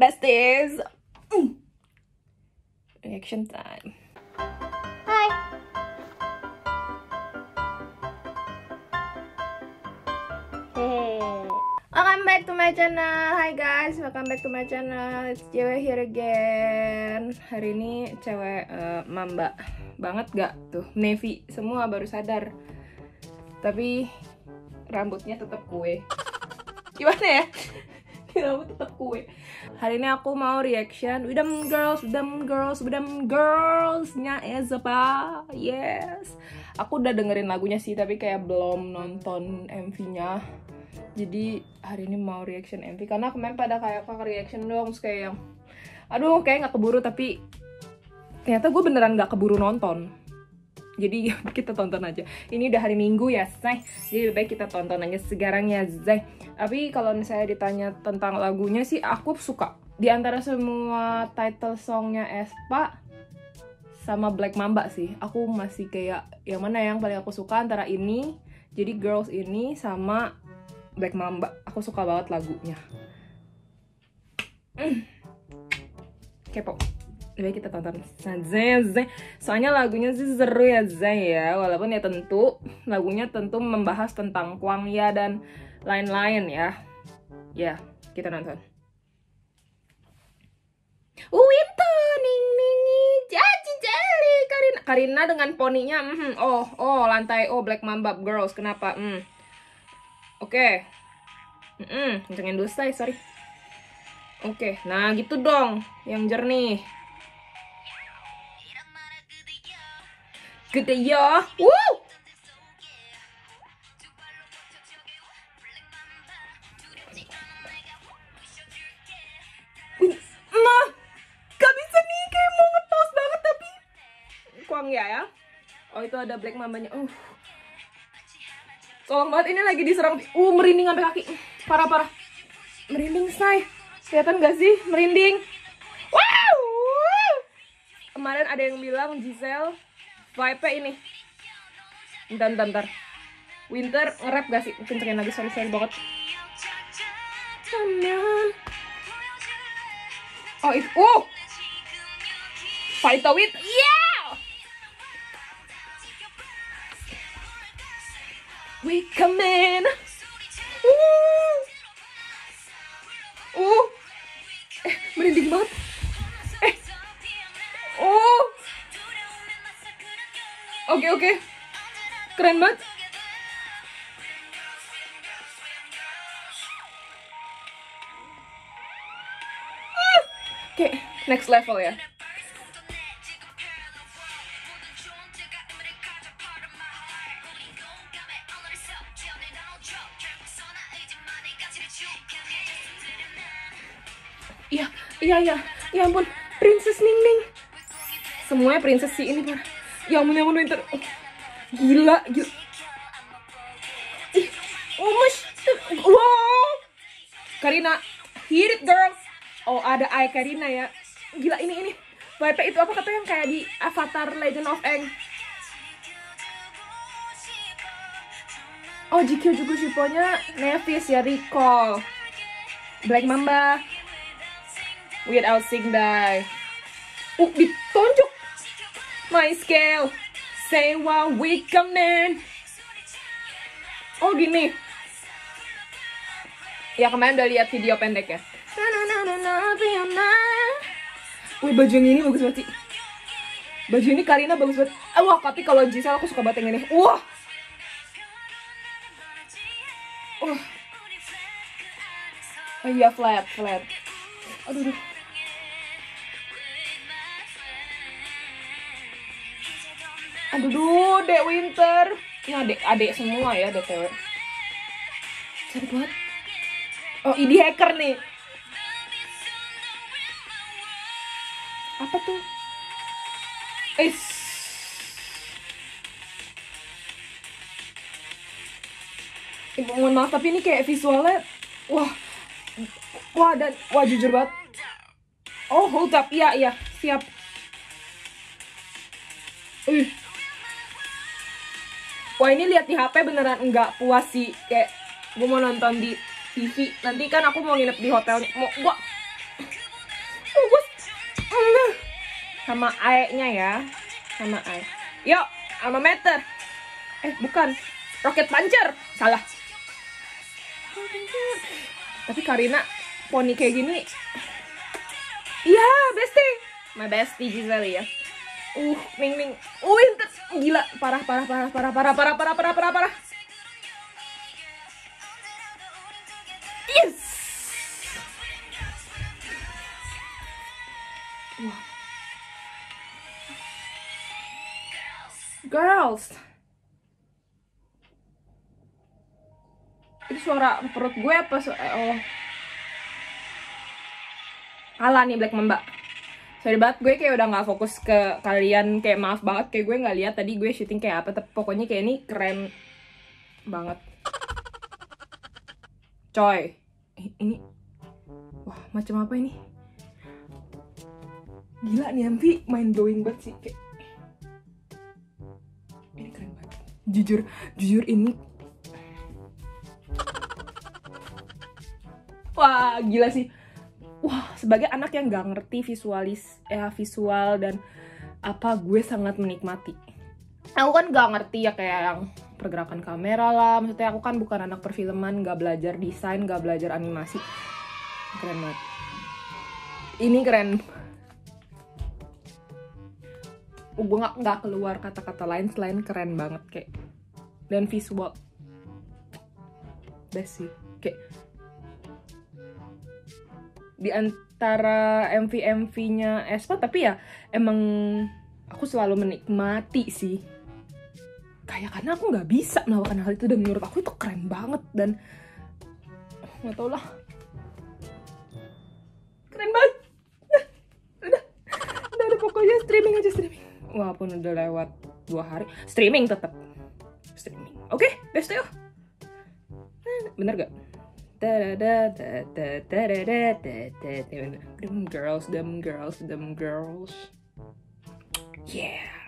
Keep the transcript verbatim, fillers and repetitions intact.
Besties, mm. Reaction time. Hai. Hey. Welcome back to my channel. Hi guys, welcome back to my channel. It's cewek here again. Hari ini cewek uh, mamba banget gak tuh? Navy semua baru sadar. Tapi rambutnya tetap kue. Gimana ya? Rambut tetap kue. Hari ini aku mau reaction with them girls, with them girls, with them girls-nya Aespa. Yes. Aku udah dengerin lagunya sih, tapi kayak belum nonton M V-nya. Jadi hari ini mau reaction M V karena kemarin pada kayak kakak reaction dong, terus kayak yang aduh kayak nggak keburu, tapi ternyata gue beneran nggak keburu nonton. Jadi kita tonton aja. Ini udah hari Minggu ya, Zay. Jadi lebih baik kita tonton aja sekarang ya, Zay. Tapi kalau misalnya ditanya tentang lagunya sih, aku suka. Di antara semua title songnya Aespa sama Black Mamba sih, aku masih kayak yang mana yang paling aku suka antara ini. Jadi Girls ini sama Black Mamba. Aku suka banget lagunya. Mm. Kepo. Lebih kita tonton. Zay. Soalnya lagunya sih seru ya, Zay ya. Walaupun ya tentu lagunya tentu membahas tentang Kwangya dan lain-lain ya. Ya, kita nonton. Winter ning ningi jaji jeli Karina Karina dengan poninya. Mm, oh, oh lantai oh Black Mamba Girls. Kenapa? Mm. Oke. Okay. Mm, kencengin dulu say, sorry. Oke, okay. Nah gitu dong, yang jernih. Gede ya, wow. Nah, gak bisa nih, kayak mau nge-pause banget tapi Kwangya ya. Oh itu ada Black Mambanya. Uh, tolong banget, ini lagi diserang. Uh merinding sampai kaki, parah parah. Merinding say, kelihatan gak sih merinding? Wow. Kemarin ada yang bilang Giselle vibe ini. Bentar, bentar, bentar. Winter nge-rap gak sih? Kencengin lagi, sorry, sorry banget. Oh, itu, oh! Fight with, yeah! We come in. Uh! Uh! Eh, merinding banget. Eh! Oh! Oke, oke. Keren banget. Oke, next level ya. Iya, iya, iya. Ya ampun, Princess Ningning. Semuanya princess sih ini, parah. Ya ampun, ya ampun, Winter. Oh, gila, gila. Ih, oh mas. Wow. Karina, hit it girl. Oh, ada Ai Karina ya. Gila, ini, ini. W P itu apa katanya yang kayak di Avatar Legend of Aang. Oh, G Q juga siponya Nevis ya, recall. Black Mamba. Without Sing Die. Uh, ditunjuk. My scale. Say what we come in. Oh gini. Ya kemarin udah lihat video pendek ya. Wih, baju yang ini bagus banget sih. Baju ini Karina bagus banget. Ah, wah, tapi kalau Giselle aku suka banget yang ini. Wah. Wah. Oh iya, flat, flat. Aduh, aduh. Aduh, duh, Dek Winter. Ini adik-adik semua ya, D T W. Cantik banget. Oh, ini hacker nih. Apa tuh? Eh. Ibu mohon maaf, tapi ini kayak visualnya. Wah. Wah, dan wah jujur banget. Oh, hold up. Iya, iya. Siap. Uh. Wah, ini lihat di H P beneran enggak puas sih. Kayak gue mau nonton di T V. Nanti kan aku mau nginep di hotelnya. Mau gua sama A-nya ya, sama A. Yuk, alma mater. Eh, bukan. Rocket Puncher. Salah. Tapi Karina poni kayak gini. Iya, bestie. My bestie Giselle ya. Uh, Ming Ming. Uh, Inter. Gila, parah parah parah parah parah parah parah parah parah parah. Yes. Wah. Girls. Itu suara perut gue apa? Su oh. Kalah nih Black Mamba. Sorry banget, gue kayak udah gak fokus ke kalian. Kayak maaf banget, kayak gue gak lihat tadi gue syuting kayak apa. Tapi pokoknya kayak ini keren banget. Coy. Ini. Wah, macam apa ini? Gila nih Ampi, mind blowing banget sih. Kayak ini keren banget. Jujur, jujur ini. Wah, gila sih. Wah, sebagai anak yang gak ngerti visualis, ya visual dan apa, gue sangat menikmati. Aku kan gak ngerti ya kayak yang pergerakan kamera lah. Maksudnya aku kan bukan anak perfilman, gak belajar desain, gak belajar animasi. Keren banget. Ini keren. Gue gak, gak keluar kata-kata lain selain keren banget kayak. Dan visual best sih. Kayak di antara M V-M V-nya aespa, tapi ya emang aku selalu menikmati sih. Kayak karena aku nggak bisa melakukan hal itu dan menurut aku itu keren banget dan nggak tau lah, keren banget. udah, udah, udah pokoknya streaming aja streaming. Walaupun udah lewat dua hari, streaming tetap streaming. Oke, okay, best yuk. Bener gak? Them girls, them girls, them girls. Yeah.